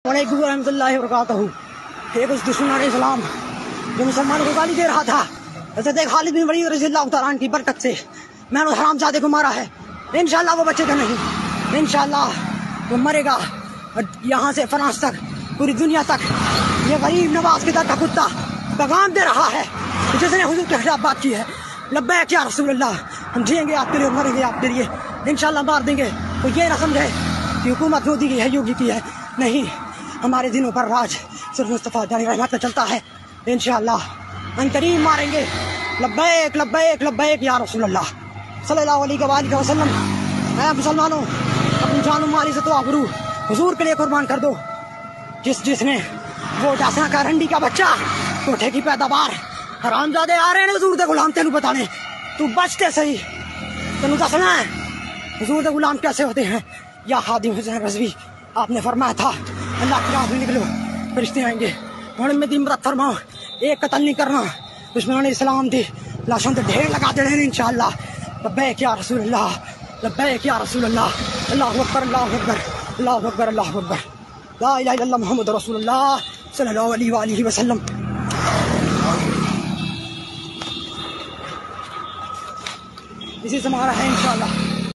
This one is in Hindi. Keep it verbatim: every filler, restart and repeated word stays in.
वालेकुम रहमतुल्लाहि व बरकातहू। एक उस दुश्मन इस्लाम जो मुसलमानों को गाली दे रहा था, हज़रत खालिद बिन वलीद रज़ियल्लाहु तआला अन्हु की बरकत से मैंने उस हरामजादे को मारा है। इंशाअल्लाह वो बचेगा नहीं, इंशाअल्लाह वो मरेगा। यहाँ से फ्रांस तक, पूरी दुनिया तक ये गरीब नवाज के दर का कुत्ता पैगाम दे रहा है जिसने हुजूर के खिलाफ बात की है। लब्बैक या रसूल अल्लाह, हम जिएंगे आपके लिए, मरेंगे आपके लिए, इंशाअल्लाह मार देंगे। तो ये ना समझे कि हुकूमत मोदी की है, योगी की है, नहीं, हमारे दिनों पर राज सिर्फ मुस्तफ़ा जानी रहमत में चलता है। इंशाअल्लाह अनकरीम मारेंगे। लब्बैक लब्बैक लब्बैक या रसूल अल्लाह सल्लल्लाहु अलैहि वसल्लम। ऐ मुसलमानों, अपनी जान माली से तो आबरू हुजूर के लिए कुर्बान कर दो। जिस जिसने वो डासा का रंडी का बच्चा कोठे की पैदावार हरामजादे आ रहे हैं हुजूर दे गुलाम, तेनू बताने तू बचते सही, तेनू दसना है हुजूर दे गुलाम कैसे होते हैं। या खादिम हुसैन रज़वी, आपने फरमाया था अल्लाह की राह में निकलो फरिश्ते आएंगे। हुण में दिमरत फरमाओ, एक कत्ल नहीं करना, दुश्मनान इस्लाम दी लाशों के ढेर लगा देने इंशाअल्लाह। लब्बैक या रसूल अल्लाह, लब्बैक या रसूल अल्लाह। अल्लाहु अकबर, अल्लाहु अकबर, अल्लाहु अकबर, अल्लाहु अकबर। ला इलाहा इल्लल्लाह मुहम्मदुर रसूलुल्लाह सल्लल्लाहु अलैहि वसल्लम। इसी से हमारा है इंशाअल्लाह।